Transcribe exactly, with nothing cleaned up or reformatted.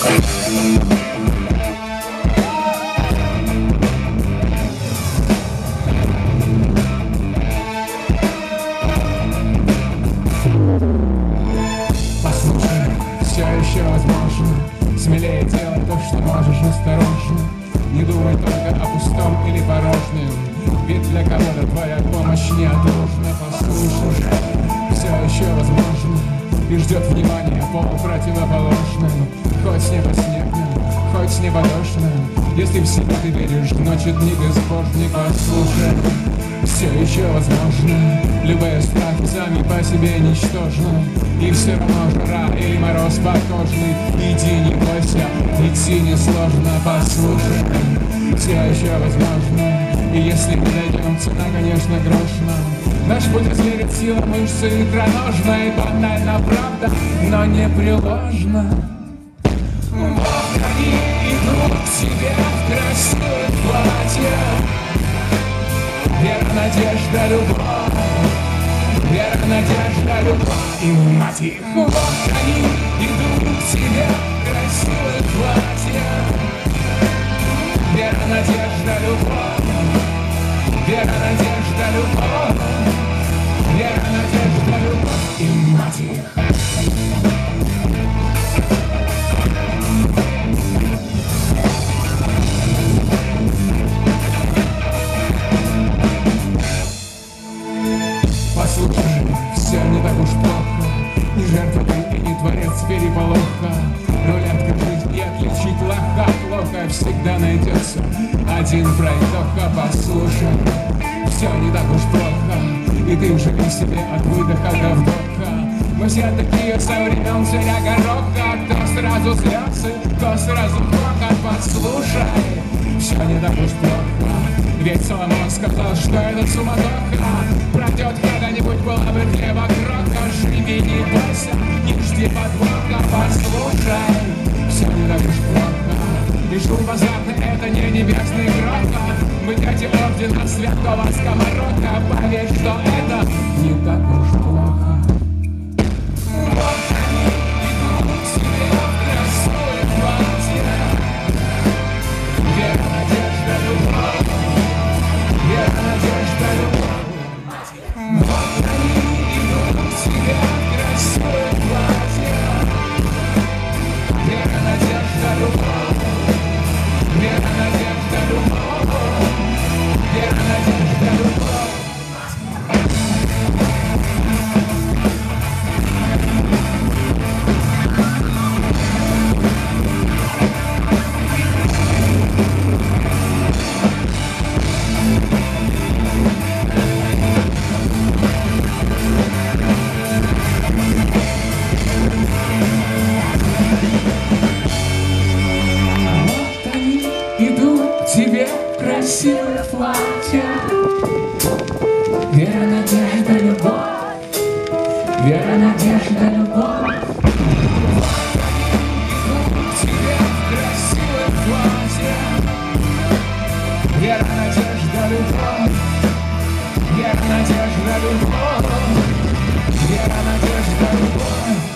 Смелее делай то, что можешь, осторожно. Не думай только о пустом или порожнем, ведь для кого-то твоя помощь неотложна. Послушай, все еще возможно, и ждет внимания пол противоположным. Хоть с неба снегно, хоть с неба дождно, если в себя ты веришь, ночи дни безбожник. Послушай, все еще возможно, любые страхи сами по себе ничтожны, и все равно жара или мороз подкожный. Иди, не бойся, идти несложно. Послушай, все еще возможно, и если мы дойдем, цена, конечно, грошна. Наш путь измерит сила мышцы икроножной, банально правда, но непреложно. Вот они идут к тебе в красивых платьях. Вера, надежда, любовь, вера, надежда, любовь и мать их. Вот они идут к тебе в красивых платьях. Вера, надежда, любовь, вера, надежда, любовь, вера, надежда, любовь и мать их. Послушай, все не так уж плохо, не жертва ты и не творец переполоха. Рулетка жизни отличить лоха от лоха всегда найдется один пройдоха. Послушай, все не так уж плохо, и ты живи себе от выдоха до вдоха. Мы все такие со времен царя Гороха, кто сразу слезы, кто сразу хохот. Послушай, все не так уж плохо, ведь Соломон сказал, что это суматоха. Пройдет когда-нибудь, была бы хлеба кроха. Живи, не бойся, не жди подвоха. Послушай, все не так уж плохо, и шум базарный — это не небесный грохот. Мы дети ордена святого скомороха. Поверь, что это не так уж плохо. Вот они идут к тебе в красивых платьях. Вера, надежда, любовь, вера, надежда, любовь. Вот они идут к тебе в красивых платьях. Вера, надежда, любовь, вера, надежда, любовь, вера, надежда, любовь. Тебе красивых платьях. Вера, надежда, любовь, вера, надежда, любовь. Тебе красивых платьях. Вера, надежда, любовь, вера, надежда, любовь, вера, надежда, любовь.